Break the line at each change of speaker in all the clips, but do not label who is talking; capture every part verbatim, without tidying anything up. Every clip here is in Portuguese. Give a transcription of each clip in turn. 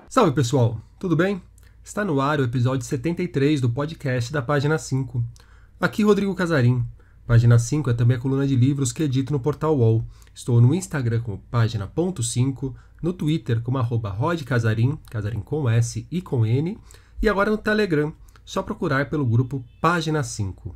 Salve pessoal, tudo bem? Está no ar o episódio setenta e três do podcast da Página cinco. Aqui Rodrigo Casarim. Página cinco é também a coluna de livros que edito no Portal U O L. Estou no Instagram como página ponto cinco, no Twitter como arroba rodcasarim, Casarim com S e com N, e agora no Telegram, só procurar pelo grupo Página cinco.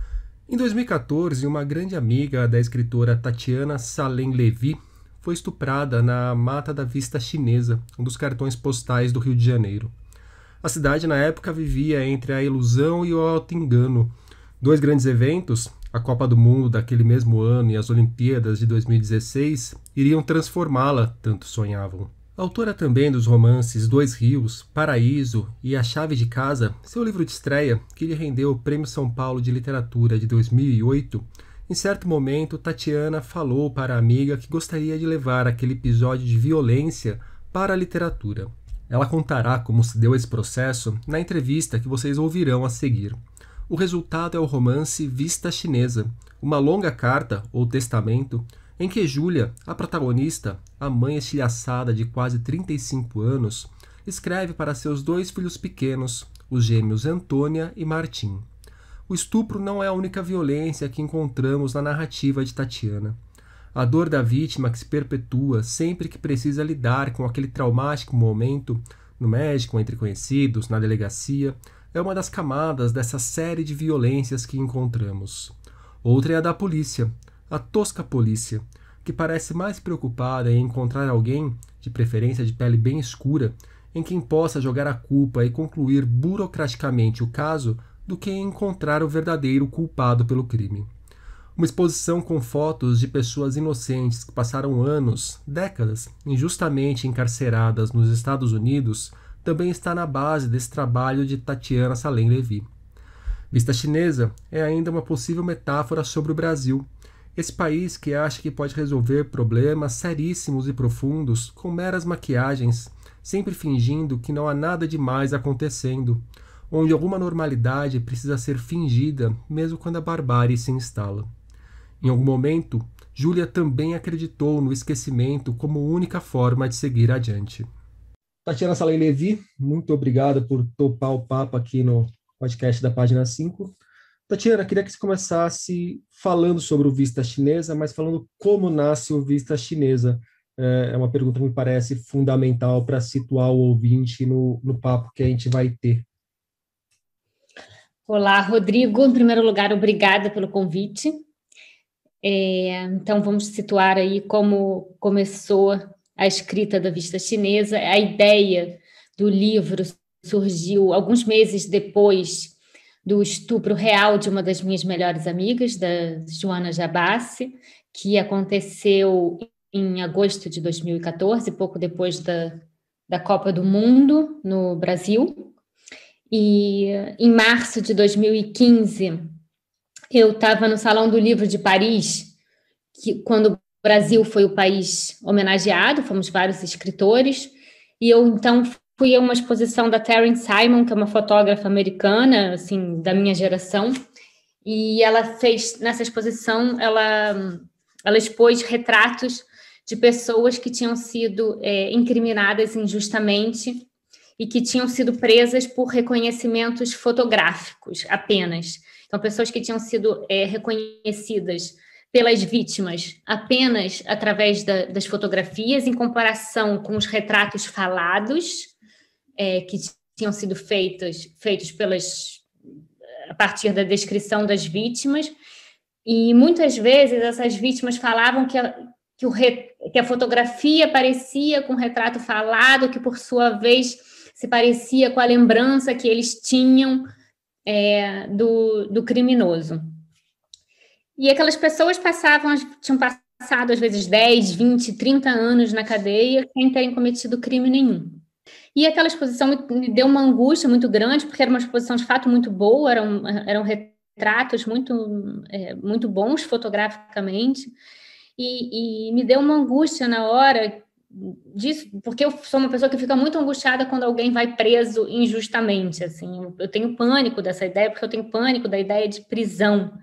Em dois mil e quatorze, uma grande amiga da escritora Tatiana Salem Levy foi estuprada na Mata da Vista Chinesa, um dos cartões postais do Rio de Janeiro. A cidade, na época, vivia entre a ilusão e o auto-engano. Dois grandes eventos, a Copa do Mundo daquele mesmo ano e as Olimpíadas de dois mil e dezesseis, iriam transformá-la, tanto sonhavam. A autora também dos romances Dois Rios, Paraíso e A Chave de Casa, seu livro de estreia, que lhe rendeu o Prêmio São Paulo de Literatura de dois mil e oito, em certo momento, Tatiana falou para a amiga que gostaria de levar aquele episódio de violência para a literatura. Ela contará como se deu esse processo na entrevista que vocês ouvirão a seguir. O resultado é o romance Vista Chinesa, uma longa carta, ou testamento, em que Júlia, a protagonista, a mãe estilhaçada de quase trinta e cinco anos, escreve para seus dois filhos pequenos, os gêmeos Antônia e Martim. O estupro não é a única violência que encontramos na narrativa de Tatiana. A dor da vítima que se perpetua sempre que precisa lidar com aquele traumático momento, no médico, entre conhecidos, na delegacia, é uma das camadas dessa série de violências que encontramos. Outra é a da polícia, a tosca polícia, que parece mais preocupada em encontrar alguém, de preferência de pele bem escura, em quem possa jogar a culpa e concluir burocraticamente o caso, do que encontrar o verdadeiro culpado pelo crime. Uma exposição com fotos de pessoas inocentes que passaram anos, décadas, injustamente encarceradas nos Estados Unidos também está na base desse trabalho de Tatiana Salem Levy. Vista Chinesa é ainda uma possível metáfora sobre o Brasil, esse país que acha que pode resolver problemas seríssimos e profundos com meras maquiagens, sempre fingindo que não há nada demais acontecendo, onde alguma normalidade precisa ser fingida mesmo quando a barbárie se instala. Em algum momento, Júlia também acreditou no esquecimento como única forma de seguir adiante. Tatiana Salem Levy, muito obrigada por topar o papo aqui no podcast da Página cinco. Tatiana, queria que você começasse falando sobre o Vista Chinesa, mas falando como nasce o Vista Chinesa. É uma pergunta que me parece fundamental para situar o ouvinte no, no papo que a gente vai ter.
Olá, Rodrigo. Em primeiro lugar, obrigada pelo convite. É, então, vamos situar aí como começou a escrita da Vista Chinesa. A ideia do livro surgiu alguns meses depois do estupro real de uma das minhas melhores amigas, da Joana Jabassi, que aconteceu em agosto de dois mil e quatorze, pouco depois da, da Copa do Mundo no Brasil. E em março de dois mil e quinze, eu estava no Salão do Livro de Paris, que, quando o Brasil foi o país homenageado, fomos vários escritores, e eu então fui a uma exposição da Taryn Simon, que é uma fotógrafa americana, assim, da minha geração, e ela fez, nessa exposição, ela, ela expôs retratos de pessoas que tinham sido é, incriminadas injustamente e que tinham sido presas por reconhecimentos fotográficos apenas. Então, pessoas que tinham sido é, reconhecidas pelas vítimas apenas através da, das fotografias, em comparação com os retratos falados, é, que tinham sido feitos, feitos pelas, a partir da descrição das vítimas. E muitas vezes essas vítimas falavam que a, que, o re, que a fotografia parecia com o retrato falado, que por sua vez se parecia com a lembrança que eles tinham é, do, do criminoso. E aquelas pessoas passavam, tinham passado às vezes dez, vinte, trinta anos na cadeia sem terem cometido crime nenhum. E aquela exposição me, me deu uma angústia muito grande, porque era uma exposição de fato muito boa, eram, eram retratos muito, é, muito bons fotograficamente, e, e me deu uma angústia na hora disso, porque eu sou uma pessoa que fica muito angustiada quando alguém vai preso injustamente, assim, eu tenho pânico dessa ideia, porque eu tenho pânico da ideia de prisão.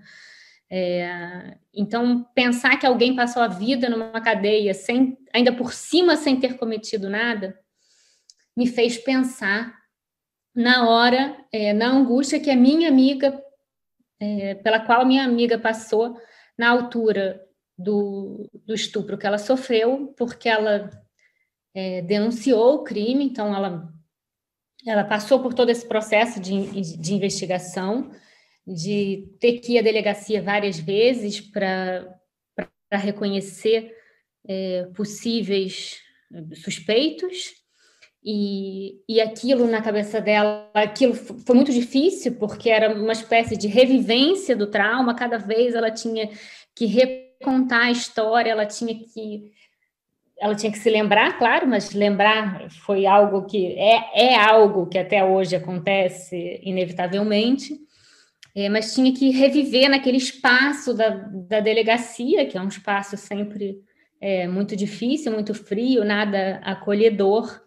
É, então, pensar que alguém passou a vida numa cadeia, sem, ainda por cima sem ter cometido nada, me fez pensar na hora, é, na angústia que a minha amiga, é, pela qual a minha amiga passou na altura do, do estupro que ela sofreu, porque ela é, denunciou o crime, então ela, ela passou por todo esse processo de, de investigação, de ter que ir à delegacia várias vezes para reconhecer é, possíveis suspeitos, e, e aquilo na cabeça dela, aquilo foi muito difícil, porque era uma espécie de revivência do trauma, cada vez ela tinha que recontar a história, ela tinha que, ela tinha que se lembrar, claro, mas lembrar foi algo que, é, é algo que até hoje acontece inevitavelmente, é, mas tinha que reviver naquele espaço da, da delegacia, que é um espaço sempre é, muito difícil, muito frio, nada acolhedor,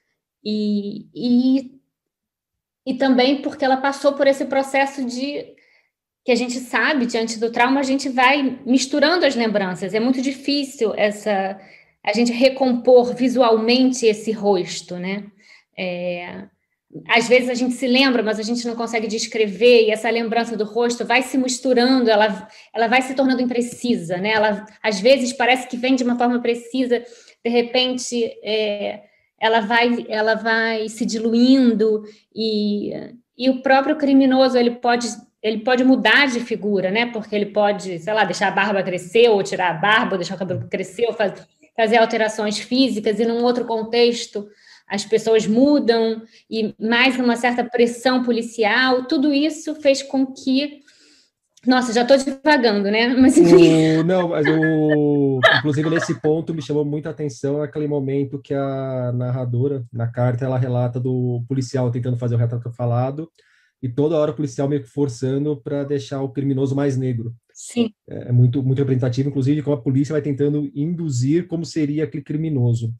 E, e, e também porque ela passou por esse processo de que a gente sabe, diante do trauma, a gente vai misturando as lembranças. É muito difícil essa, a gente recompor visualmente esse rosto, né? É, às vezes a gente se lembra, mas a gente não consegue descrever, e essa lembrança do rosto vai se misturando, ela, ela vai se tornando imprecisa, né? Ela, às vezes parece que vem de uma forma precisa, de repente... É, ela vai, ela vai se diluindo, e, e o próprio criminoso ele pode, ele pode mudar de figura, né? Porque ele pode, sei lá, deixar a barba crescer, ou tirar a barba, ou deixar o cabelo crescer, ou faz, fazer alterações físicas, e num outro contexto as pessoas mudam, e mais uma certa pressão policial, tudo isso fez com que... Nossa, já estou divagando, né? Mas enfim.
O, não, mas o, inclusive nesse ponto me chamou muita atenção aquele momento que a narradora, na carta, ela relata do policial tentando fazer o retrato falado, e toda hora o policial meio que forçando para deixar o criminoso mais negro.
Sim.
É, é muito, muito representativo, inclusive, de como a polícia vai tentando induzir como seria aquele criminoso.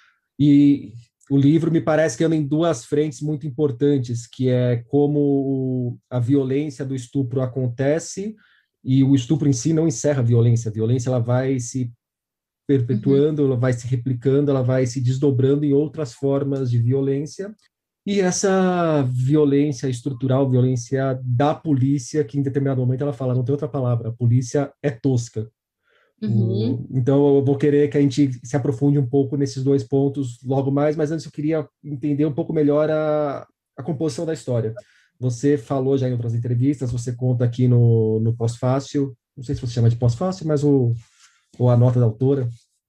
E o livro me parece que anda em duas frentes muito importantes, que é como a violência do estupro acontece, e o estupro em si não encerra a violência. A violência ela vai se perpetuando, uhum. ela vai se replicando, ela vai se desdobrando em outras formas de violência. E essa violência estrutural, violência da polícia, que em determinado momento ela fala, não tem outra palavra, a polícia é tosca.
Uhum.
O, então, eu vou querer que a gente se aprofunde um pouco nesses dois pontos logo mais, mas antes eu queria entender um pouco melhor a, a composição da história. Você falou já em outras entrevistas, você conta aqui no, no pós-fácil, não sei se você chama de pós-fácil, mas o, ou a nota da autora,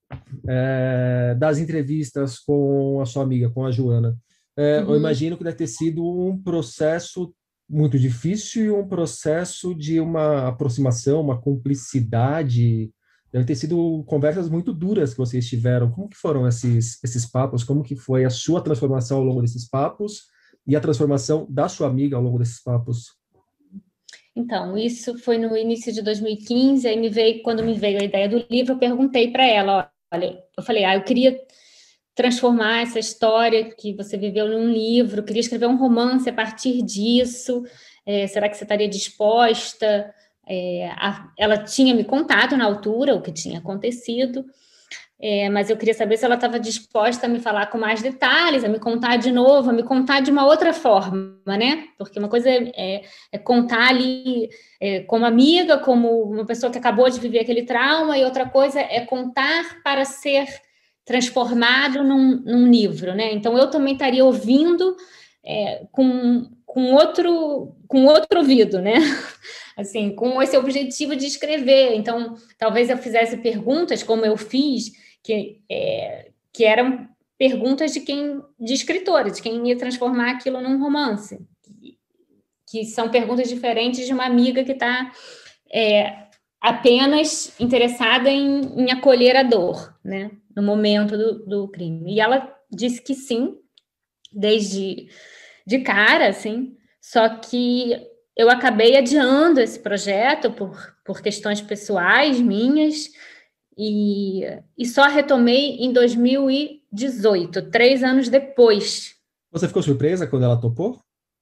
é, das entrevistas com a sua amiga, com a Joana. É, uhum. Eu imagino que deve ter sido um processo muito difícil e um processo de uma aproximação, uma cumplicidade. Deve ter sido conversas muito duras que vocês tiveram. Como que foram esses, esses papos? Como que foi a sua transformação ao longo desses papos e a transformação da sua amiga ao longo desses papos?
Então, isso foi no início de dois mil e quinze, aí me veio, quando me veio a ideia do livro, eu perguntei para ela, olha, eu falei, ah, eu queria transformar essa história que você viveu num livro, queria escrever um romance a partir disso, é, será que você estaria disposta? É, a, ela tinha me contado na altura o que tinha acontecido, é, mas eu queria saber se ela estava disposta a me falar com mais detalhes, a me contar de novo, a me contar de uma outra forma, né? Porque uma coisa é, é, é contar ali é, como amiga, como uma pessoa que acabou de viver aquele trauma, e outra coisa é contar para ser transformado num, num livro, né? Então, eu também estaria ouvindo é, com, com, outro, com outro ouvido, né? Assim, com esse objetivo de escrever. Então, talvez eu fizesse perguntas, como eu fiz, que, é, que eram perguntas de quem, de escritores, de quem ia transformar aquilo num romance, que, que são perguntas diferentes de uma amiga que está é, apenas interessada em, em acolher a dor, né, no momento do, do crime. E ela disse que sim, desde de cara, assim, só que eu acabei adiando esse projeto por, por questões pessoais minhas, e, e só retomei em dois mil e dezoito, três anos depois.
Você ficou surpresa quando ela topou?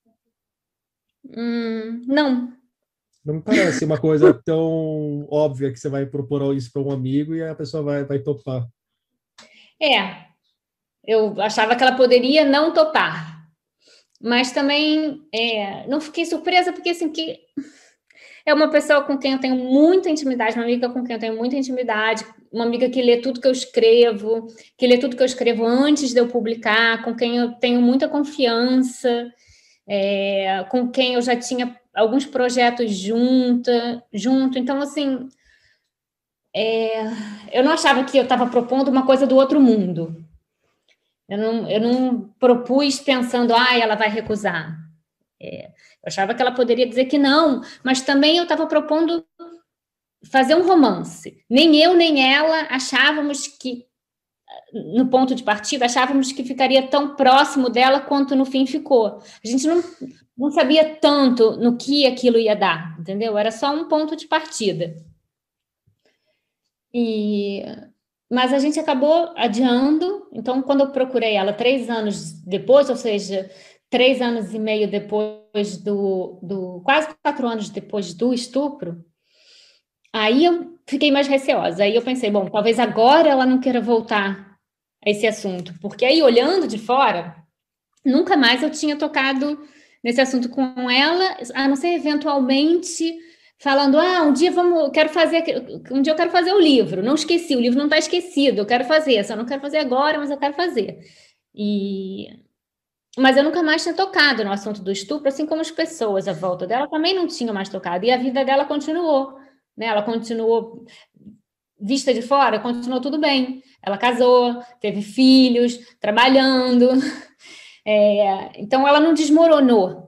Hum, não.
Não me parece uma coisa tão óbvia que você vai propor isso para um amigo e a pessoa vai, vai topar.
É, eu achava que ela poderia não topar, mas também é, não fiquei surpresa, porque assim, que é uma pessoa com quem eu tenho muita intimidade, uma amiga com quem eu tenho muita intimidade, uma amiga que lê tudo que eu escrevo, que lê tudo que eu escrevo antes de eu publicar, com quem eu tenho muita confiança, é, com quem eu já tinha alguns projetos junta, junto. Então, assim, é, eu não achava que eu estava propondo uma coisa do outro mundo. Eu não, eu não propus pensando, ah, ela vai recusar. É, eu achava que ela poderia dizer que não, mas também eu estava propondo fazer um romance. Nem eu, nem ela achávamos que, no ponto de partida, achávamos que ficaria tão próximo dela quanto no fim ficou. A gente não, não sabia tanto no que aquilo ia dar, entendeu? Era só um ponto de partida. E... Mas a gente acabou adiando, então quando eu procurei ela três anos depois, ou seja, três anos e meio depois do, do quase quatro anos depois do estupro, aí eu fiquei mais receosa. Aí eu pensei, bom, talvez agora ela não queira voltar a esse assunto, porque aí olhando de fora, nunca mais eu tinha tocado nesse assunto com ela, a não ser eventualmente falando, ah, um dia vamos, quero fazer, um dia eu quero fazer o livro, não esqueci, o livro não está esquecido, eu quero fazer, só não quero fazer agora, mas eu quero fazer. E... Mas eu nunca mais tinha tocado no assunto do estupro, assim como as pessoas à volta dela também não tinham mais tocado, e a vida dela continuou, né? Ela continuou, vista de fora, continuou tudo bem. Ela casou, teve filhos, trabalhando, é... então ela não desmoronou.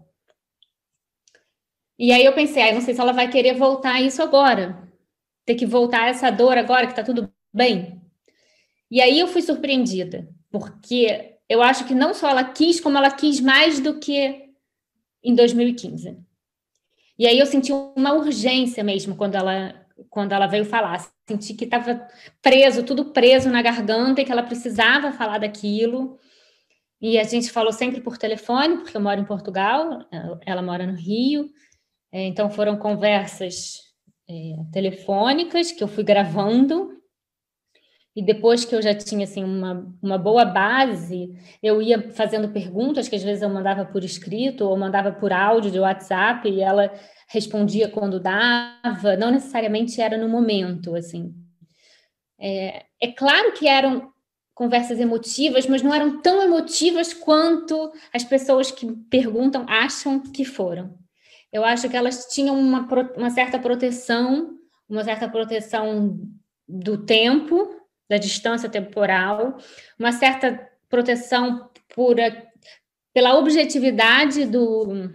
E aí eu pensei, ah, não sei se ela vai querer voltar a isso agora. Ter que voltar a essa dor agora, que tá tudo bem. E aí eu fui surpreendida, porque eu acho que não só ela quis, como ela quis mais do que em dois mil e quinze. E aí eu senti uma urgência mesmo quando ela, quando ela veio falar. Senti que estava preso, tudo preso na garganta e que ela precisava falar daquilo. E a gente falou sempre por telefone, porque eu moro em Portugal, ela mora no Rio. Então, foram conversas é, telefônicas que eu fui gravando, e depois que eu já tinha assim, uma, uma boa base, eu ia fazendo perguntas, que às vezes eu mandava por escrito, ou mandava por áudio de WhatsApp, e ela respondia quando dava, não necessariamente era no momento, assim. É, é claro que eram conversas emotivas, mas não eram tão emotivas quanto as pessoas que perguntam acham que foram. Eu acho que elas tinham uma, uma certa proteção, uma certa proteção do tempo, da distância temporal, uma certa proteção por, pela objetividade do,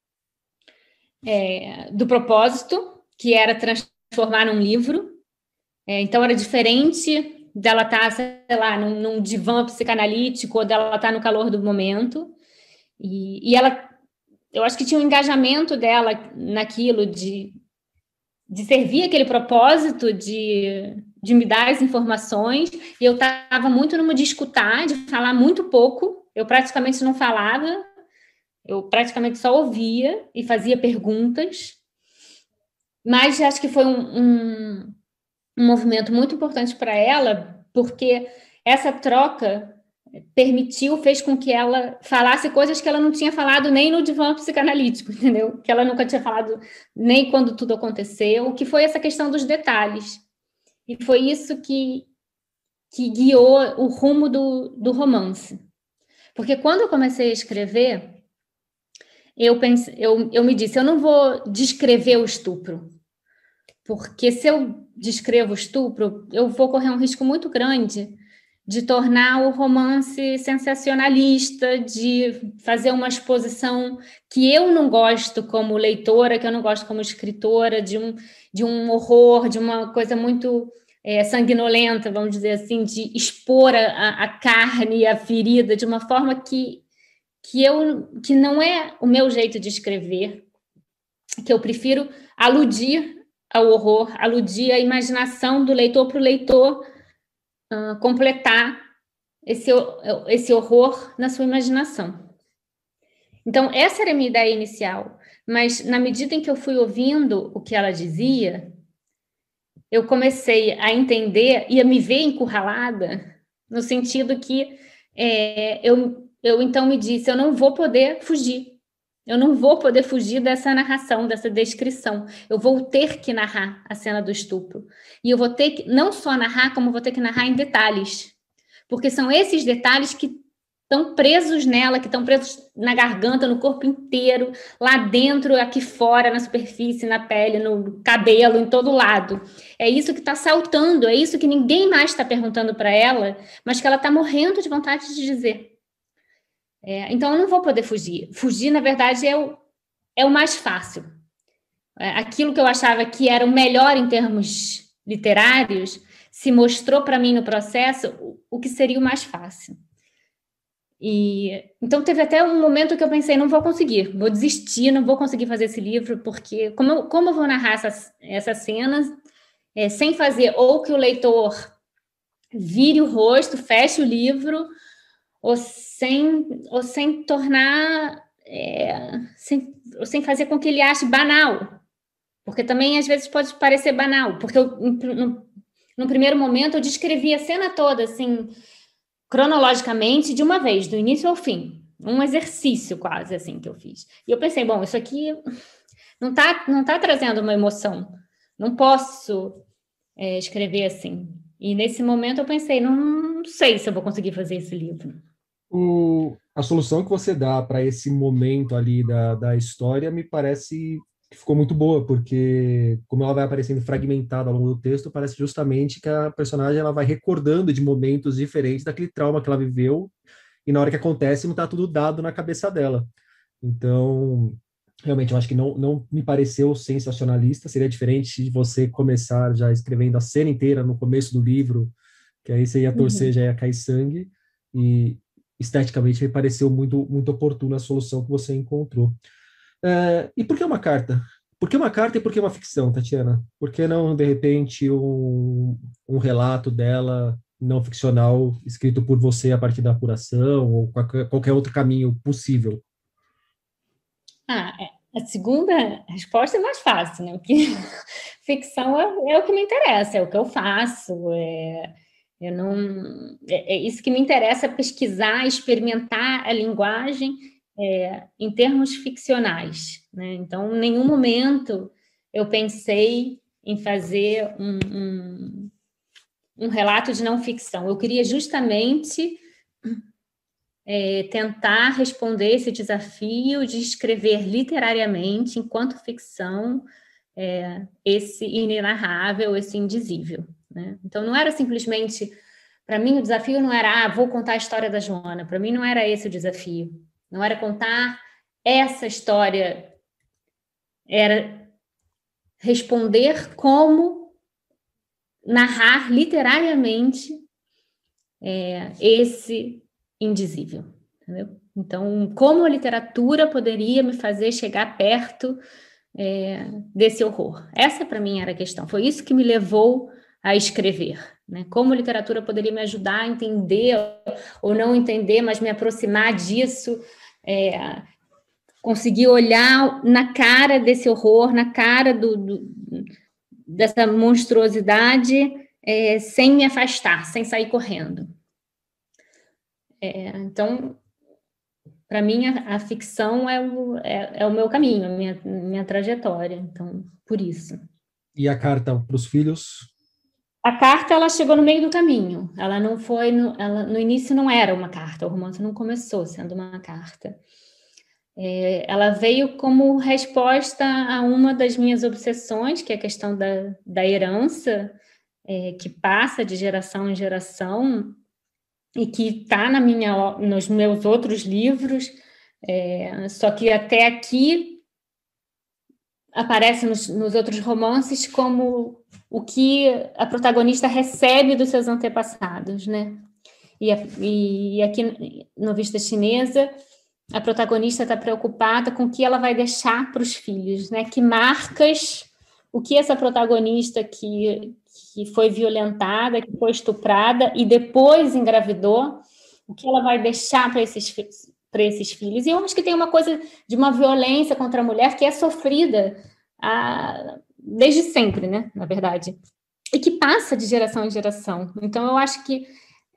é, do propósito, que era transformar num livro. É, então, era diferente dela estar, sei lá, num, num divã psicanalítico, ou dela estar no calor do momento. E, e ela... Eu acho que tinha um engajamento dela naquilo de, de servir aquele propósito de, de me dar as informações, e eu estava muito numa de escutar, de falar muito pouco, eu praticamente não falava, eu praticamente só ouvia e fazia perguntas, mas acho que foi um, um, um movimento muito importante para ela, porque essa troca permitiu, fez com que ela falasse coisas que ela não tinha falado nem no divã psicanalítico, entendeu? Que ela nunca tinha falado nem quando tudo aconteceu, que foi essa questão dos detalhes. E foi isso que, que guiou o rumo do, do romance. Porque quando eu comecei a escrever, eu, pense, eu, eu me disse, eu não vou descrever o estupro, porque se eu descrevo o estupro, eu vou correr um risco muito grande de tornar o romance sensacionalista, de fazer uma exposição que eu não gosto como leitora, que eu não gosto como escritora, de um, de um horror, de uma coisa muito é, sanguinolenta, vamos dizer assim, de expor a, a carne e a ferida de uma forma que, que, eu, que não é o meu jeito de escrever, que eu prefiro aludir ao horror, aludir à imaginação do leitor para o leitor Uh, completar esse, esse horror na sua imaginação. Então, essa era a minha ideia inicial, mas na medida em que eu fui ouvindo o que ela dizia, eu comecei a entender e a me ver encurralada, no sentido que é, eu, eu então me disse, eu não vou poder fugir. Eu não vou poder fugir dessa narração, dessa descrição. Eu vou ter que narrar a cena do estupro. E eu vou ter que, não só narrar, como vou ter que narrar em detalhes. Porque são esses detalhes que estão presos nela, que estão presos na garganta, no corpo inteiro, lá dentro, aqui fora, na superfície, na pele, no cabelo, em todo lado. É isso que está saltando, é isso que ninguém mais está perguntando para ela, mas que ela está morrendo de vontade de dizer. É, então, eu não vou poder fugir. Fugir, na verdade, é o, é o mais fácil. É, aquilo que eu achava que era o melhor em termos literários se mostrou para mim no processo o, o que seria o mais fácil. E, então, teve até um momento que eu pensei, não vou conseguir, vou desistir, não vou conseguir fazer esse livro, porque como eu, como eu vou narrar essas, essas cenas é, sem fazer ou que o leitor vire o rosto, feche o livro, ou sem, ou sem tornar, é, sem, ou sem fazer com que ele ache banal, porque também às vezes pode parecer banal, porque eu, no, no primeiro momento eu descrevi a cena toda, assim, cronologicamente, de uma vez, do início ao fim, um exercício quase, assim, que eu fiz. E eu pensei, bom, isso aqui não está não tá trazendo uma emoção, não posso é, escrever assim. E nesse momento eu pensei, não, não sei se eu vou conseguir fazer esse livro.
O, a solução que você dá para esse momento ali da, da história me parece que ficou muito boa, porque como ela vai aparecendo fragmentada ao longo do texto, parece justamente que a personagem ela vai recordando de momentos diferentes daquele trauma que ela viveu, e na hora que acontece não está tudo dado na cabeça dela. Então, realmente, eu acho que não, não me pareceu sensacionalista, seria diferente de você começar já escrevendo a cena inteira no começo do livro, que aí você ia torcer,
Uhum.
já ia cair sangue, e esteticamente me pareceu muito, muito oportuna a solução que você encontrou. É, e por que uma carta? Por que uma carta e por que uma ficção, Tatiana? Por que não, de repente, um, um relato dela não ficcional escrito por você a partir da apuração ou qualquer, qualquer outro caminho possível?
Ah, é. A segunda resposta é mais fácil, né? Porque ficção é, é o que me interessa, é o que eu faço, é, eu não, é, é isso que me interessa, pesquisar, experimentar a linguagem é, em termos ficcionais, né? Então, em nenhum momento eu pensei em fazer um, um, um relato de não ficção. Eu queria justamente é, tentar responder esse desafio de escrever literariamente, enquanto ficção, é, esse inenarrável, esse indizível, né? Então, não era simplesmente... Para mim, o desafio não era, ah, vou contar a história da Joana. Para mim, não era esse o desafio. Não era contar essa história, era responder como narrar literariamente é, esse indizível, entendeu? Então, como a literatura poderia me fazer chegar perto é, desse horror? Essa, para mim, era a questão. Foi isso que me levou a escrever, né? Como a literatura poderia me ajudar a entender, ou não entender, mas me aproximar disso, é, conseguir olhar na cara desse horror, na cara do, do, dessa monstruosidade, é, sem me afastar, sem sair correndo. É, então, para mim, a, a ficção é o, é, é o meu caminho, a minha, minha trajetória. Então, por isso.
E a carta para os filhos?
A carta, ela chegou no meio do caminho. Ela não foi... No, ela, no início não era uma carta. O romance não começou sendo uma carta. É, ela veio como resposta a uma das minhas obsessões, que é a questão da, da herança, é, que passa de geração em geração, e que está na minha, nos meus outros livros, é, só que até aqui aparece nos, nos outros romances como o que a protagonista recebe dos seus antepassados, né? E, e aqui no Vista Chinesa, a protagonista está preocupada com o que ela vai deixar para os filhos, né? Que marcas, o que essa protagonista que, que foi violentada, que foi estuprada e depois engravidou, o que ela vai deixar para esses, para esses filhos. E eu acho que tem uma coisa de uma violência contra a mulher que é sofrida a, desde sempre, né? Na verdade. E que passa de geração em geração. Então, eu acho que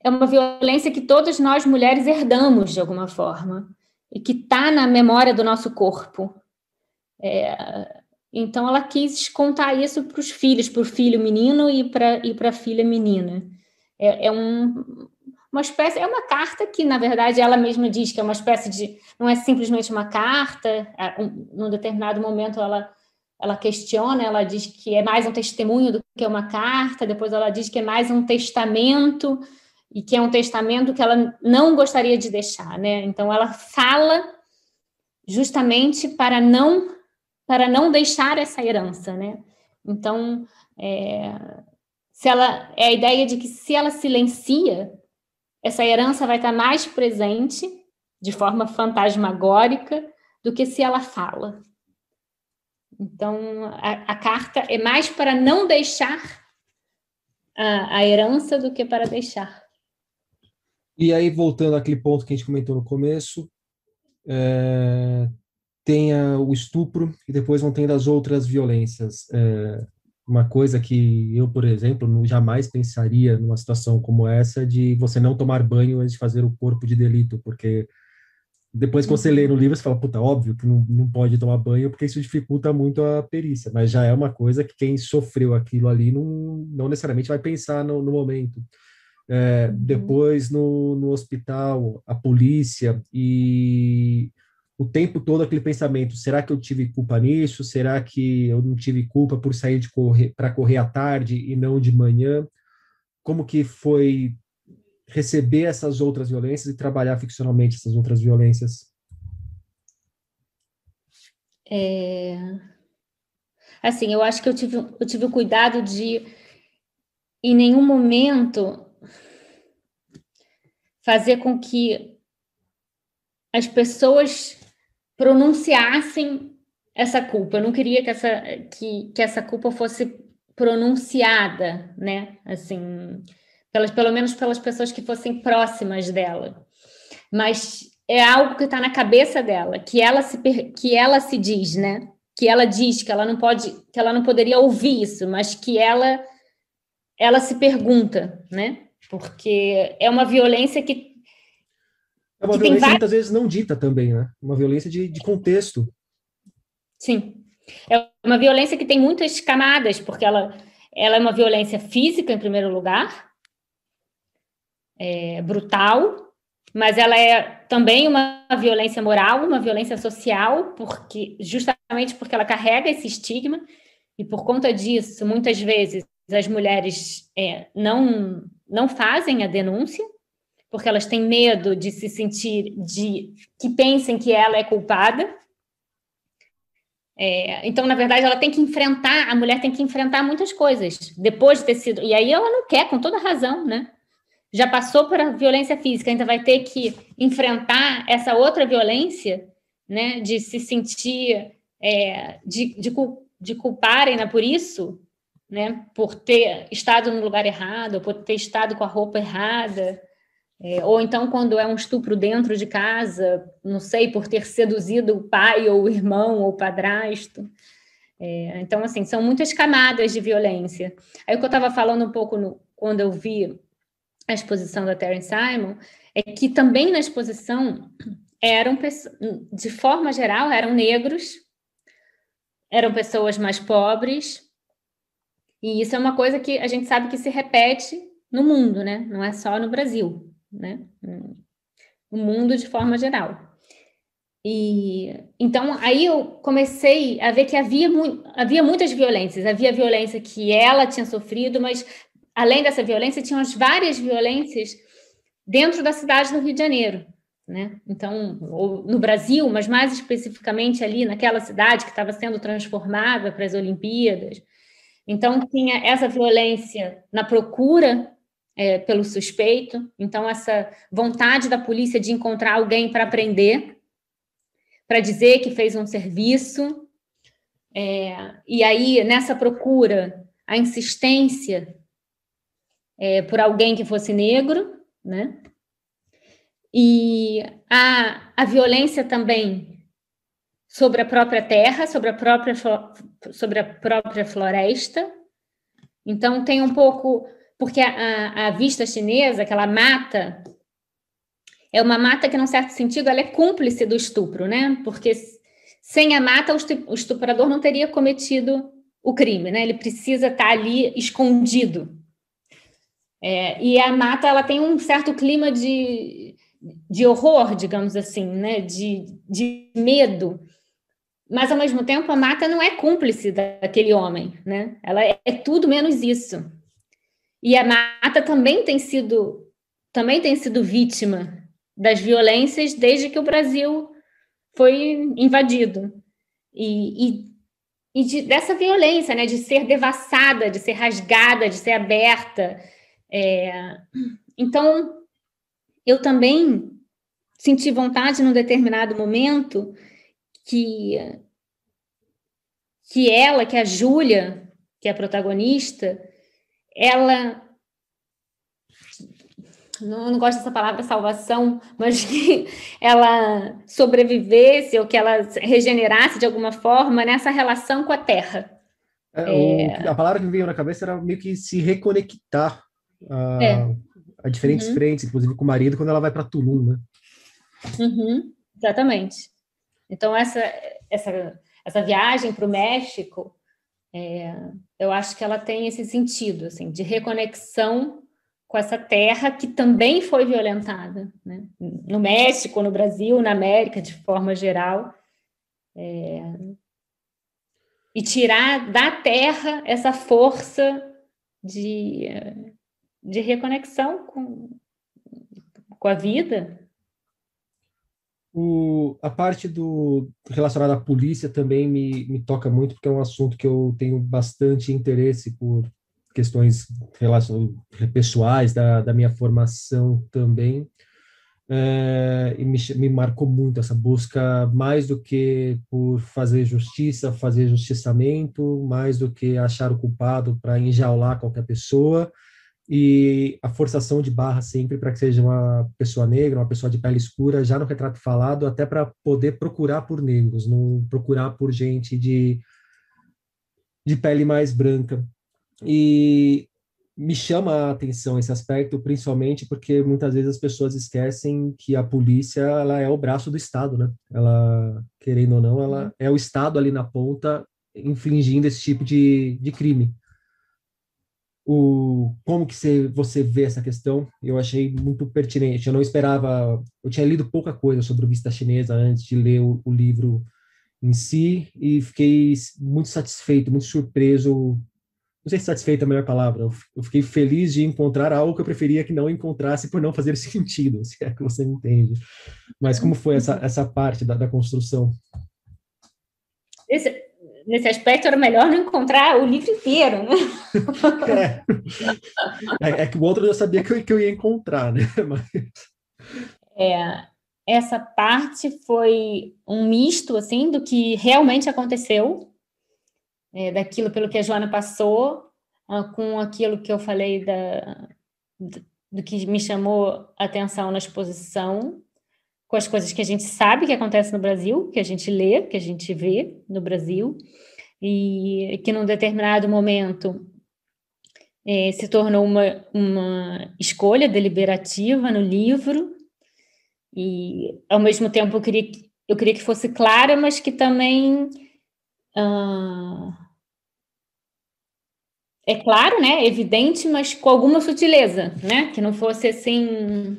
é uma violência que todas nós mulheres herdamos de alguma forma e que está na memória do nosso corpo. É, então, ela quis contar isso para os filhos, para o filho menino e para e para a filha menina. É, é um, uma espécie, é uma carta que, na verdade, ela mesma diz que é uma espécie de... Não é simplesmente uma carta. Um, num determinado momento, ela, ela questiona, ela diz que é mais um testemunho do que uma carta, depois ela diz que é mais um testamento, e que é um testamento que ela não gostaria de deixar, né? Então, ela fala justamente para não... para não deixar essa herança, né? Então, é, se ela, é a ideia de que se ela silencia, essa herança vai estar mais presente, de forma fantasmagórica, do que se ela fala. Então, a, a carta é mais para não deixar a, a herança do que para deixar.
E aí, voltando àquele ponto que a gente comentou no começo, é... tem o estupro e depois vão tendo as outras violências. É uma coisa que eu, por exemplo, jamais pensaria numa situação como essa de você não tomar banho antes de fazer o corpo de delito, porque depois que você lê no livro, você fala, puta, óbvio que não, não pode tomar banho, porque isso dificulta muito a perícia, mas já é uma coisa que quem sofreu aquilo ali não, não necessariamente vai pensar no, no momento. É, uhum. Depois, no, no hospital, a polícia e... o tempo todo aquele pensamento, será que eu tive culpa nisso? Será que eu não tive culpa por sair de correr para correr à tarde e não de manhã? Como que foi receber essas outras violências e trabalhar ficcionalmente essas outras violências?
É... Assim, eu acho que eu tive, eu tive o cuidado de, em nenhum momento, fazer com que as pessoas pronunciassem essa culpa. Eu não queria que essa, que, que essa culpa fosse pronunciada, né? Assim, pelas, pelo menos pelas pessoas que fossem próximas dela. Mas é algo que está na cabeça dela, que ela se, que ela se diz, né? Que ela diz que ela não pode, que ela não poderia ouvir isso, mas que ela, ela se pergunta, né? Porque é uma violência que
é uma violência várias... muitas vezes não dita também, né? Uma violência de, de contexto.
Sim. É uma violência que tem muitas camadas, porque ela, ela é uma violência física, em primeiro lugar, é brutal, mas ela é também uma violência moral, uma violência social, porque justamente porque ela carrega esse estigma, e por conta disso, muitas vezes, as mulheres é, não, não fazem a denúncia, porque elas têm medo de se sentir, de que pensem que ela é culpada. É, então, na verdade, ela tem que enfrentar, a mulher tem que enfrentar muitas coisas, depois de ter sido... E aí ela não quer, com toda razão, né? Já passou por a violência física, ainda vai ter que enfrentar essa outra violência, né? De se sentir, é, de, de, de culparem-na por isso, né? Por ter estado no lugar errado, por ter estado com a roupa errada, é, ou então quando é um estupro dentro de casa, não sei, por ter seduzido o pai ou o irmão ou o padrasto. É, então, assim, são muitas camadas de violência. Aí o que eu estava falando um pouco no, quando eu vi a exposição da Terry Simon, é que também na exposição eram, de forma geral, eram negros, eram pessoas mais pobres, e isso é uma coisa que a gente sabe que se repete no mundo, né? Não é só no Brasil, né? No mundo de forma geral. E então aí eu comecei a ver que havia, mu havia muitas violências, havia violência que ela tinha sofrido, mas além dessa violência, tinham as várias violências dentro da cidade do Rio de Janeiro, né? Então, no Brasil, mas mais especificamente ali naquela cidade que estava sendo transformada para as Olimpíadas. Então, tinha essa violência na procura é, pelo suspeito, então essa vontade da polícia de encontrar alguém para prender, para dizer que fez um serviço, é, e aí, nessa procura, a insistência É, por alguém que fosse negro, né? E a, a violência também sobre a própria terra, sobre a própria, sobre a própria floresta. Então, tem um pouco porque a, a, a vista chinesa, aquela mata, é uma mata que, num certo sentido, ela é cúmplice do estupro, né? Porque sem a mata, o estuprador não teria cometido o crime, né? Ele precisa estar ali escondido. É, e a mata, ela tem um certo clima de, de horror, digamos assim, né? De, de medo. Mas, ao mesmo tempo, a mata não é cúmplice daquele homem, né? Ela é, é tudo menos isso. E a mata também tem sido, também tem sido vítima das violências desde que o Brasil foi invadido. E, e, e de, dessa violência, né? De ser devassada, de ser rasgada, de ser aberta. É, então, eu também senti vontade, num determinado momento, que, que ela, que a Júlia, que é a protagonista, ela, não, não gosto dessa palavra salvação, mas que ela sobrevivesse ou que ela regenerasse de alguma forma nessa relação com a terra.
É, o, a palavra que me veio na cabeça era meio que se reconectar a,
É.
a diferentes
Uhum.
frentes, inclusive com o marido, quando ela vai para Tulum, né?
Uhum. Exatamente. Então, essa, essa, essa viagem para o México, é, eu acho que ela tem esse sentido, assim, de reconexão com essa terra que também foi violentada, né? No México, no Brasil, na América, de forma geral. É, e tirar da terra essa força de, de reconexão com, com a vida.
O, a parte do relacionada à polícia também me, me toca muito, porque é um assunto que eu tenho bastante interesse por questões relacion, pessoais da, da minha formação também. É, e me, me marcou muito essa busca, mais do que por fazer justiça, fazer justiçamento, mais do que achar o culpado para enjaular qualquer pessoa, e a forçação de barra sempre para que seja uma pessoa negra, uma pessoa de pele escura, já no retrato falado, até para poder procurar por negros, não procurar por gente de, de pele mais branca. E me chama a atenção esse aspecto, principalmente porque muitas vezes as pessoas esquecem que a polícia, ela é o braço do Estado, né? Ela, querendo ou não, ela é o Estado ali na ponta infligindo esse tipo de, de crime. O, como que você, você vê essa questão? Eu achei muito pertinente. Eu não esperava, eu tinha lido pouca coisa sobre o Vista Chinesa antes de ler o, o livro em si, e fiquei muito satisfeito, muito surpreso. Não sei se satisfeito é a melhor palavra. Eu, eu fiquei feliz de encontrar algo que eu preferia que não encontrasse por não fazer sentido, se é que você me entende. Mas como foi essa, essa parte da, da construção?
Esse, nesse aspecto, era melhor não encontrar o livro inteiro, né?
É, é, é que o outro eu já sabia que eu, que eu ia encontrar, né? Mas...
É, essa parte foi um misto, assim, do que realmente aconteceu, é, daquilo pelo que a Joana passou, uh, com aquilo que eu falei da, do, do que me chamou a atenção na exposição, com as coisas que a gente sabe que acontece no Brasil, que a gente lê, que a gente vê no Brasil, e que num determinado momento é, se tornou uma, uma escolha deliberativa no livro, e ao mesmo tempo eu queria, eu queria que fosse clara, mas que também ah, é claro, né, evidente, mas com alguma sutileza, né, que não fosse assim,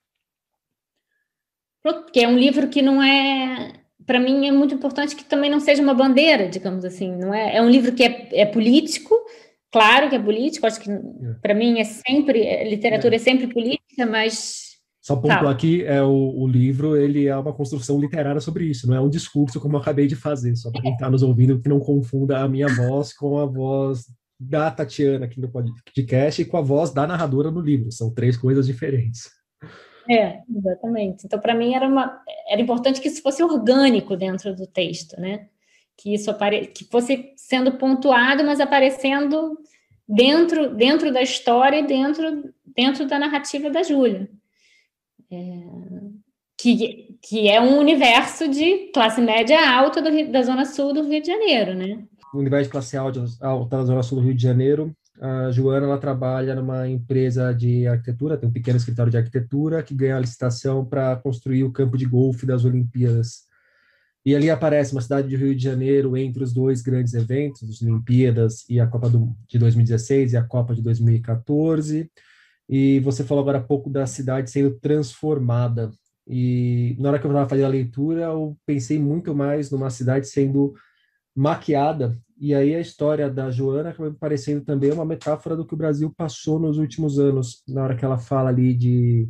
porque é um livro que não é, para mim é muito importante que também não seja uma bandeira, digamos assim, não é, é um livro que é, é político, claro que é político, acho que para mim é sempre, a literatura é. é sempre política, mas...
Só pontuar aqui, é, o, o livro ele é uma construção literária sobre isso, não é um discurso como eu acabei de fazer, só para quem está nos ouvindo que não confunda a minha voz com a voz da Tatiana aqui no podcast e com a voz da narradora no livro, são três coisas diferentes.
É, exatamente. Então, para mim, era, uma, era importante que isso fosse orgânico dentro do texto, né? Que isso apare, que fosse sendo pontuado, mas aparecendo dentro, dentro da história e dentro, dentro da narrativa da Júlia. É, que, que é um universo de classe média alta do Rio, da Zona Sul do Rio de Janeiro, né?
O universo de classe alta, alta da Zona Sul do Rio de Janeiro, A Joana, ela trabalha numa empresa de arquitetura, tem um pequeno escritório de arquitetura que ganha a licitação para construir o campo de golfe das Olimpíadas. E ali aparece uma cidade de Rio de Janeiro entre os dois grandes eventos, as Olimpíadas e a Copa do, de dois mil e dezesseis e a Copa de dois mil e quatorze. E você falou agora há pouco da cidade sendo transformada. E na hora que eu estava fazendo a leitura, eu pensei muito mais numa cidade sendo maquiada. E aí a história da Joana acaba me parecendo também uma metáfora do que o Brasil passou nos últimos anos. Na hora que ela fala ali de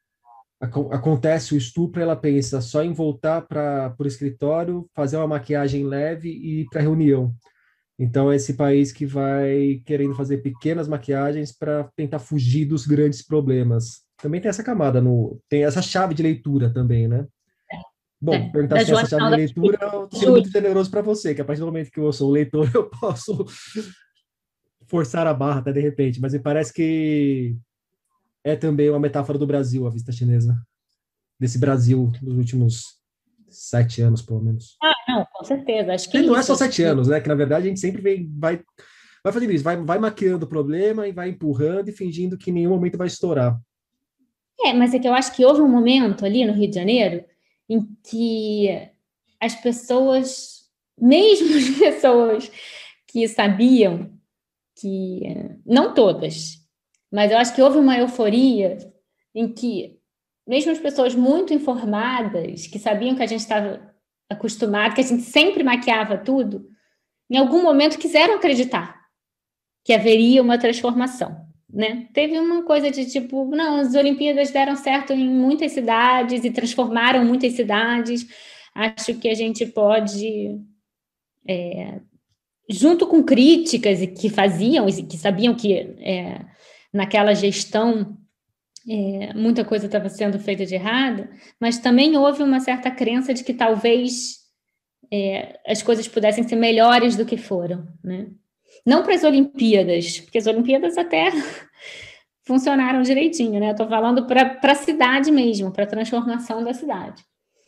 acontece o estupro, ela pensa só em voltar para o escritório, fazer uma maquiagem leve e ir para a reunião. Então, é esse país que vai querendo fazer pequenas maquiagens para tentar fugir dos grandes problemas. Também tem essa camada, no, tem essa chave de leitura também, né? Bom,
é,
perguntar se tem essa chave de leitura, eu estou sendo muito generoso para você, que a partir do momento que eu sou leitor, eu posso forçar a barra até de repente, mas me parece que é também uma metáfora do Brasil, a vista chinesa. Desse Brasil dos últimos sete anos, pelo menos.
Ah, não, com certeza. Acho que
E não
isso,
é só sete
que...
anos, né? Que, na verdade, a gente sempre vem, vai, vai fazendo isso, vai, vai maquiando o problema e vai empurrando e fingindo que em nenhum momento vai estourar.
É, mas é que eu acho que houve um momento ali no Rio de Janeiro em que as pessoas, mesmo as pessoas que sabiam que... Não todas, mas eu acho que houve uma euforia em que, mesmo as pessoas muito informadas, que sabiam que a gente estava acostumado, que a gente sempre maquiava tudo, em algum momento quiseram acreditar que haveria uma transformação, né? Teve uma coisa de tipo, não, as Olimpíadas deram certo em muitas cidades e transformaram muitas cidades, acho que a gente pode... É, junto com críticas que faziam, que sabiam que é, naquela gestão é, muita coisa estava sendo feita de errado, mas também houve uma certa crença de que talvez é, as coisas pudessem ser melhores do que foram, né? Não para as Olimpíadas, porque as Olimpíadas até funcionaram direitinho, né? Estou falando para a cidade mesmo, para a transformação da cidade.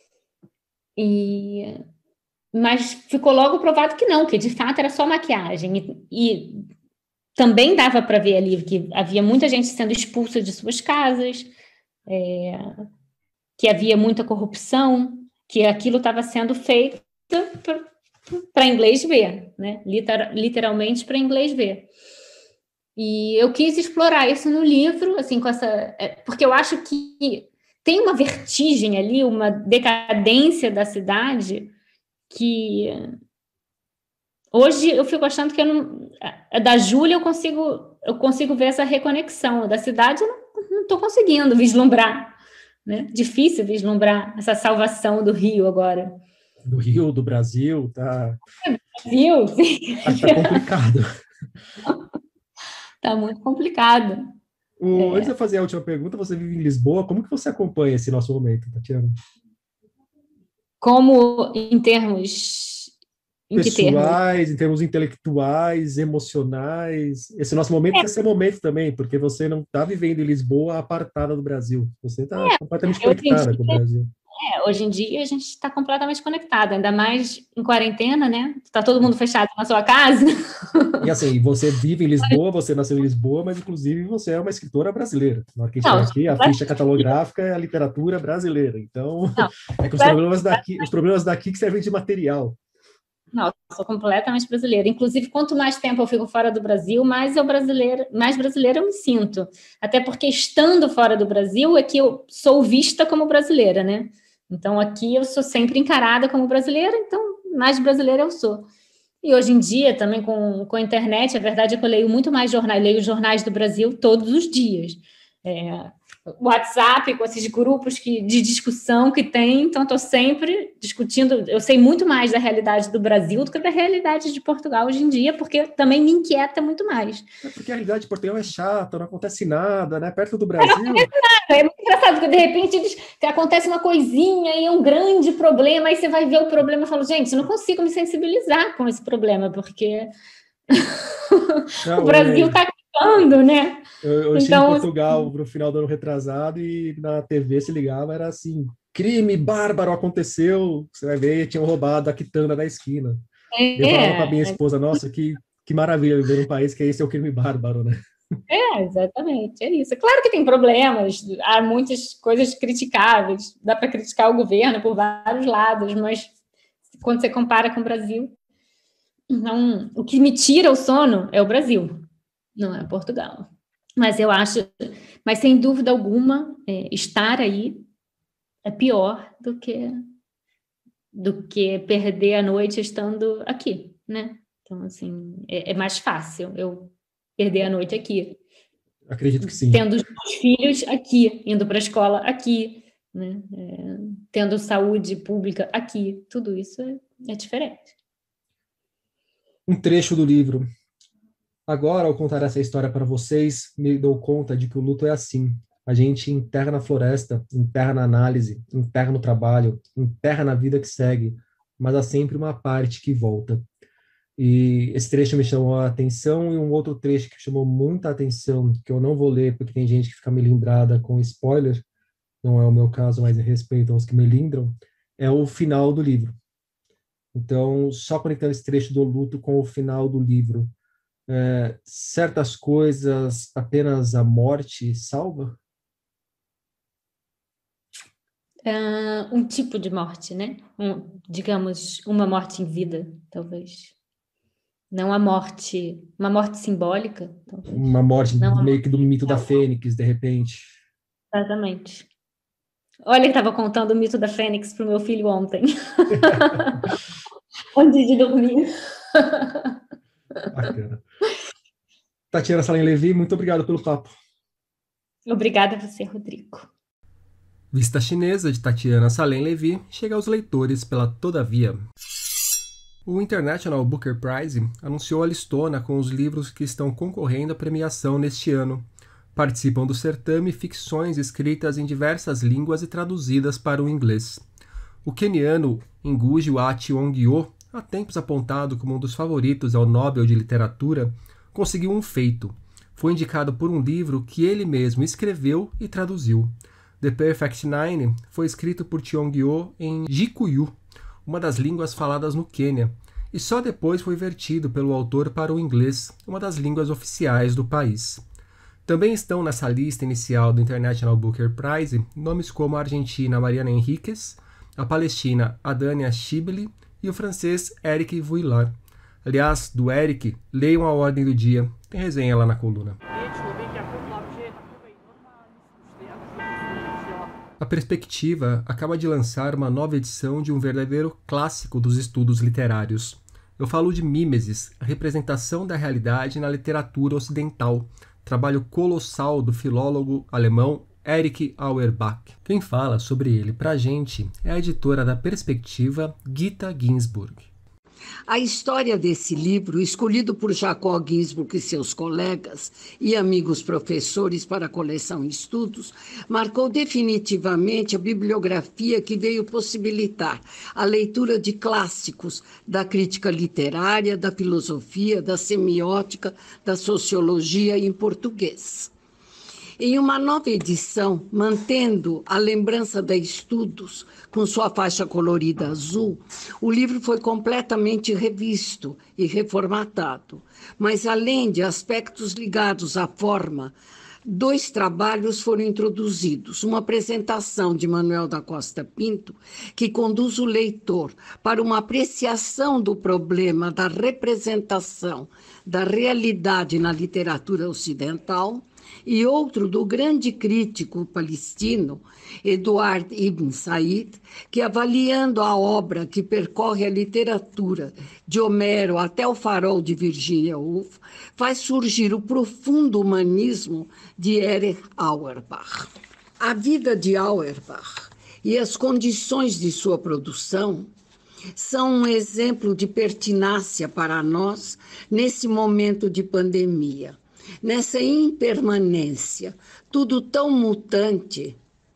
E... Mas ficou logo provado que não, que de fato era só maquiagem. E, e também dava para ver ali que havia muita gente sendo expulsa de suas casas, é, que havia muita corrupção, que aquilo estava sendo feito para inglês ver, né? Liter, literalmente para inglês ver. E eu quis explorar isso no livro, assim, com essa, porque eu acho que tem uma vertigem ali, uma decadência da cidade que hoje eu fico achando que eu não, a da Júlia eu consigo, eu consigo ver essa reconexão, da cidade eu não estou conseguindo vislumbrar, né? Difícil vislumbrar essa salvação do Rio agora.
Do Rio, do Brasil, tá...
Brasil, sim.
Tá, tá complicado.
Tá muito complicado.
O,
É.
Antes de eu fazer a última pergunta, você vive em Lisboa, como que você acompanha esse nosso momento, Tatiana?
Como em termos... Em
pessoais,
termos?
em termos intelectuais, emocionais. Esse nosso momento é. é seu momento também, porque você não está vivendo em Lisboa apartada do Brasil. Você está é, completamente conectada com o Brasil.
É, hoje em dia a gente está completamente conectada, ainda mais em quarentena, né? Está todo mundo fechado na sua casa.
E assim, você vive em Lisboa, você nasceu em Lisboa, mas inclusive você é uma escritora brasileira. Na hora que a gente não, aqui, a ficha catalográfica é a literatura brasileira. Então, não, é que os problemas daqui, os problemas daqui que servem de material.
Não, eu sou completamente brasileira. Inclusive, quanto mais tempo eu fico fora do Brasil, mais eu brasileira, mais brasileira eu me sinto. Até porque, estando fora do Brasil, é que eu sou vista como brasileira, né? Então, aqui eu sou sempre encarada como brasileira, então, mais brasileira eu sou. E hoje em dia, também com, com a internet, a verdade é que eu leio muito mais jornais, leio jornais do Brasil todos os dias. É... WhatsApp, com esses grupos que, de discussão que tem, então estou sempre discutindo, eu sei muito mais da realidade do Brasil do que da realidade de Portugal hoje em dia, porque também me inquieta muito mais.
É porque a realidade de Portugal é chata, não acontece nada, né? Perto do Brasil... Não
acontece nada, é muito engraçado, porque de repente eles, acontece uma coisinha e é um grande problema, aí você vai ver o problema e fala, gente, eu não consigo me sensibilizar com esse problema, porque não, o Brasil está acabando, né?
Eu, eu estive então, em Portugal no final do ano retrasado e na T V se ligava, era assim, crime bárbaro aconteceu, você vai ver, tinham roubado a quitanda da esquina. É, eu falava para minha esposa, nossa, que, Que maravilha viver num país que esse é o crime bárbaro, né?
É, exatamente, é isso. Claro que tem problemas, há muitas coisas criticáveis, dá para criticar o governo por vários lados, mas quando você compara com o Brasil, não, o que me tira o sono é o Brasil, não é Portugal. Mas eu acho, mas sem dúvida alguma, é, estar aí é pior do que do que perder a noite estando aqui, né? Então, assim, é, é mais fácil eu perder a noite aqui,
Acredito que sim.
tendo os meus filhos aqui, indo para a escola aqui, né? É, tendo saúde pública aqui, tudo isso é, é diferente.
Um trecho do livro. Agora, ao contar essa história para vocês, me dou conta de que o luto é assim. A gente enterra na floresta, enterra na análise, enterra no trabalho, enterra na vida que segue, mas há sempre uma parte que volta. E esse trecho me chamou a atenção, e um outro trecho que chamou muita atenção, que eu não vou ler porque tem gente que fica melindrada com spoiler, não é o meu caso, mas em respeito aos que melindram, é o final do livro. Então, só conectando esse trecho do luto com o final do livro, é, certas coisas apenas a morte salva?
Uh, um tipo de morte, né? Um, digamos, uma morte em vida, talvez. Não a morte, uma morte simbólica, talvez.
Uma morte
Não a
meio
morte
que do mito da
real.
Fênix, de repente.
Exatamente. Olha, eu estava contando o mito da Fênix para o meu filho ontem, antes de dormir.
Bacana. Tatiana Salem Levi, muito obrigado pelo papo.
Obrigada a você, Rodrigo.
Vista Chinesa, de Tatiana Salem Levi, chega aos leitores pela Todavia. O International Booker Prize anunciou a listona com os livros que estão concorrendo à premiação neste ano. Participam do certame ficções escritas em diversas línguas e traduzidas para o inglês. O queniano Ngugi wa Thiong'o, há tempos apontado como um dos favoritos ao Nobel de Literatura, conseguiu um feito. Foi indicado por um livro que ele mesmo escreveu e traduziu. The Perfect Nine foi escrito por Thiong'o em Gikuyu, uma das línguas faladas no Quênia, e só depois foi vertido pelo autor para o inglês, uma das línguas oficiais do país. Também estão nessa lista inicial do International Booker Prize nomes como a argentina Mariana Enríquez, a palestina Adania Shibeli e o francês Eric Vuillard. Aliás, do Eric, leiam a ordem do dia, tem resenha lá na coluna. A Perspectiva acaba de lançar uma nova edição de um verdadeiro clássico dos estudos literários. Eu falo de Mimesis, a representação da realidade na literatura ocidental, trabalho colossal do filólogo alemão Erich Auerbach. Quem fala sobre ele pra gente é a editora da Perspectiva, Gita Ginsburg.
A história desse livro, escolhido por Jacob Ginsburg e seus colegas e amigos professores para a coleção Estudos, marcou definitivamente a bibliografia que veio possibilitar a leitura de clássicos da crítica literária, da filosofia, da semiótica, da sociologia em português. Em uma nova edição, mantendo a lembrança da Estudos com sua faixa colorida azul, o livro foi completamente revisto e reformatado. Mas, além de aspectos ligados à forma, dois trabalhos foram introduzidos. Uma apresentação de Manuel da Costa Pinto, que conduz o leitor para uma apreciação do problema da representação da realidade na literatura ocidental, e outro do grande crítico palestino, Eduard Ibn Said, que, avaliando a obra que percorre a literatura de Homero até o Farol de Virginia Woolf, faz surgir o profundo humanismo de Erich Auerbach. A vida de Auerbach e as condições de sua produção são um exemplo de pertinácia para nós nesse momento de pandemia. Nessa impermanência, tudo tão mutante,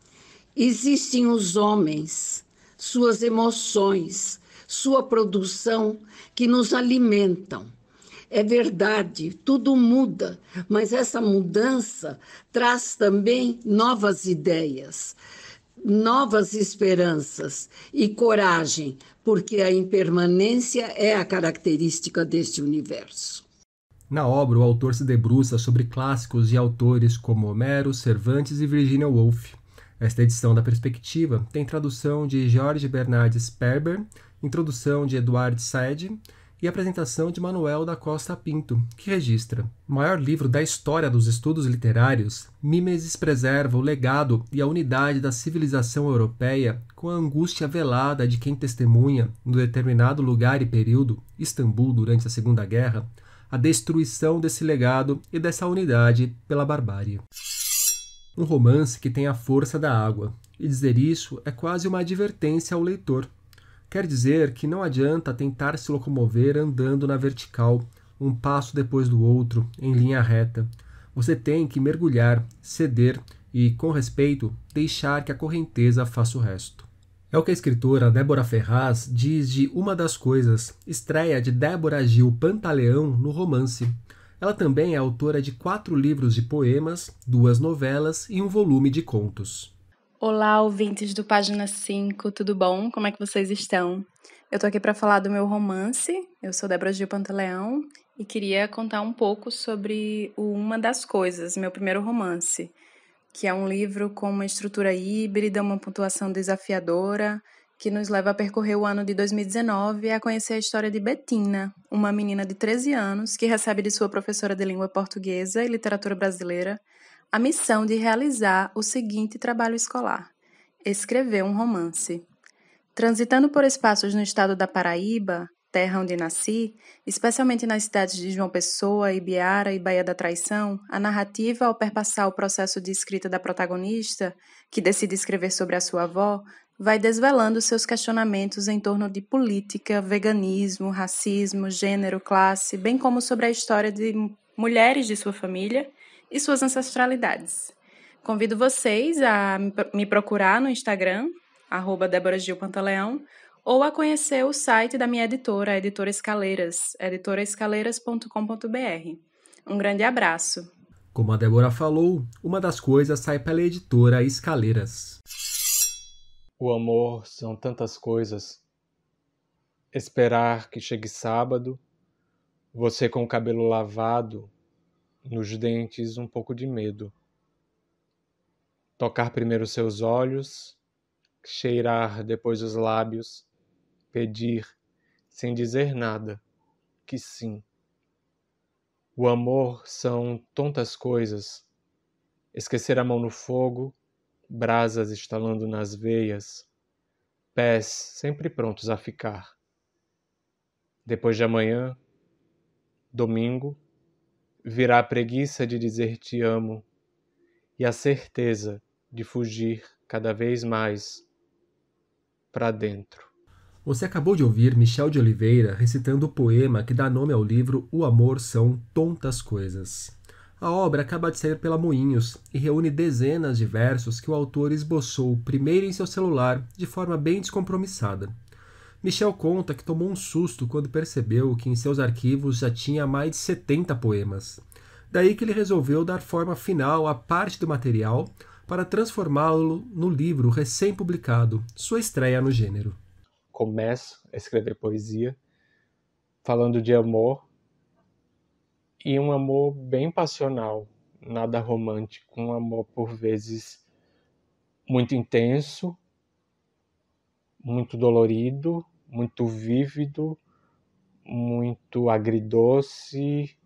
existem os homens, suas emoções, sua produção que nos alimentam. É verdade, tudo muda, mas essa mudança traz também novas ideias, novas esperanças e coragem, porque a impermanência é a característica deste universo.
Na obra, o autor se debruça sobre clássicos e autores como Homero, Cervantes e Virginia Woolf. Esta edição da Perspectiva tem tradução de Jorge Bernard Sperber, introdução de Eduard Said e apresentação de Manuel da Costa Pinto, que registra: o maior livro da história dos estudos literários, Mimesis preserva o legado e a unidade da civilização europeia com a angústia velada de quem testemunha, no determinado lugar e período, Istambul durante a Segunda Guerra, a destruição desse legado e dessa unidade pela barbárie. Um romance que tem a força da água, e dizer isso é quase uma advertência ao leitor. Quer dizer que não adianta tentar se locomover andando na vertical, um passo depois do outro, em linha reta. Você tem que mergulhar, ceder e, com respeito, deixar que a correnteza faça o resto. É o que a escritora Débora Ferraz diz de Uma das Coisas, estreia de Débora Gil Pantaleão no Romance. Ela também é autora de quatro livros de poemas, duas novelas e um volume de contos.
Olá, ouvintes do Página cinco, tudo bom? Como é que vocês estão? Eu tô aqui para falar do meu romance. Eu sou Débora Gil Pantaleão e queria contar um pouco sobre o Uma das Coisas, meu primeiro romance, que é um livro com uma estrutura híbrida, uma pontuação desafiadora, que nos leva a percorrer o ano de dois mil e dezenove e a conhecer a história de Betina, uma menina de treze anos que recebe de sua professora de língua portuguesa e literatura brasileira a missão de realizar o seguinte trabalho escolar: escrever um romance. Transitando por espaços no estado da Paraíba, terra onde nasci, especialmente nas cidades de João Pessoa, Ibiara e Baía da Traição, a narrativa, ao perpassar o processo de escrita da protagonista, que decide escrever sobre a sua avó, vai desvelando seus questionamentos em torno de política, veganismo, racismo, gênero, classe, bem como sobre a história de mulheres de sua família e suas ancestralidades. Convido vocês a me procurar no Instagram, arroba Débora Gil Pantaleão, ou a conhecer o site da minha editora, a Editora Escaleiras, editora escaleiras ponto com ponto b r. Um grande abraço.
Como a Débora falou, Uma das Coisas sai pela editora Escaleiras.
O amor são tantas coisas. Esperar que chegue sábado, você com o cabelo lavado, nos dentes um pouco de medo. Tocar primeiro seus olhos, cheirar depois os lábios, pedir, sem dizer nada, que sim. O amor são tontas coisas. Esquecer a mão no fogo, brasas estalando nas veias, pés sempre prontos a ficar. Depois de amanhã, domingo, virá a preguiça de dizer te amo e a certeza de fugir cada vez mais para dentro.
Você acabou de ouvir Michel de Oliveira recitando o poema que dá nome ao livro O Amor São Tontas Coisas. A obra acaba de sair pela Moinhos e reúne dezenas de versos que o autor esboçou primeiro em seu celular, de forma bem descompromissada. Michel conta que tomou um susto quando percebeu que em seus arquivos já tinha mais de setenta poemas. Daí que ele resolveu dar forma final a parte do material para transformá-lo no livro recém-publicado, sua estreia no gênero.
Começo a escrever poesia falando de amor, e um amor bem passional, nada romântico, um amor por vezes muito intenso, muito dolorido, muito vívido, muito agridoce,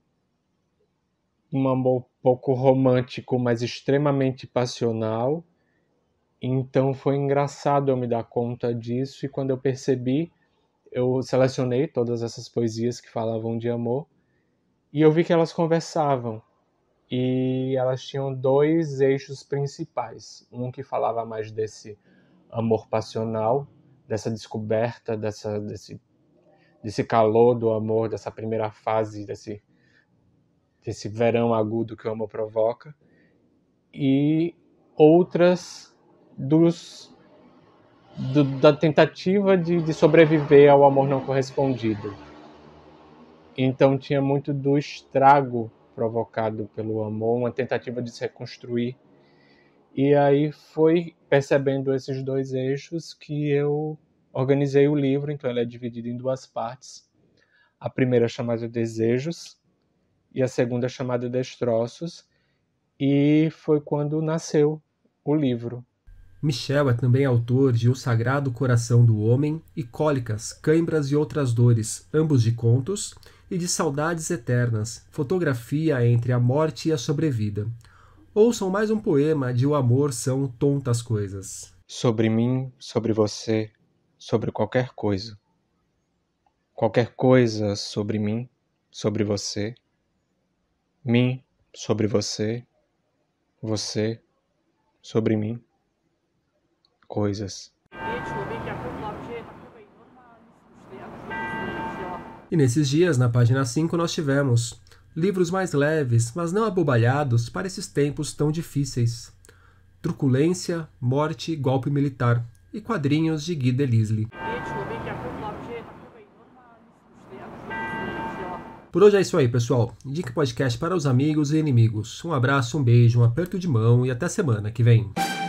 um amor pouco romântico, mas extremamente passional. Então foi engraçado eu me dar conta disso, e quando eu percebi, eu selecionei todas essas poesias que falavam de amor, e eu vi que elas conversavam, e elas tinham dois eixos principais. Um que falava mais desse amor passional, dessa descoberta, dessa, desse, desse calor do amor, dessa primeira fase, desse, desse verão agudo que o amor provoca, e outras dos, do, da tentativa de, de sobreviver ao amor não correspondido. Então tinha muito do estrago provocado pelo amor, uma tentativa de se reconstruir. E aí foi percebendo esses dois eixos que eu organizei o livro. Então ele é dividido em duas partes. A primeira é chamada Desejos, e a segunda chamada Destroços, e foi quando nasceu o livro.
Michel é também autor de O Sagrado Coração do Homem e Cólicas, Cãibras e Outras Dores, ambos de contos, e de Saudades Eternas, fotografia entre a morte e a sobrevida. Ouçam mais um poema de O Amor São Tontas Coisas.
Sobre mim, sobre você, sobre qualquer coisa. Qualquer coisa sobre mim, sobre você. Mim, sobre você. Você, sobre mim. Coisas.
E nesses dias, na página cinco, nós tivemos livros mais leves, mas não abobalhados para esses tempos tão difíceis. Truculência, Morte, Golpe Militar e quadrinhos de Guy Delisle. Por hoje é isso aí, pessoal. Indique podcast para os amigos e inimigos. Um abraço, um beijo, um aperto de mão e até semana que vem.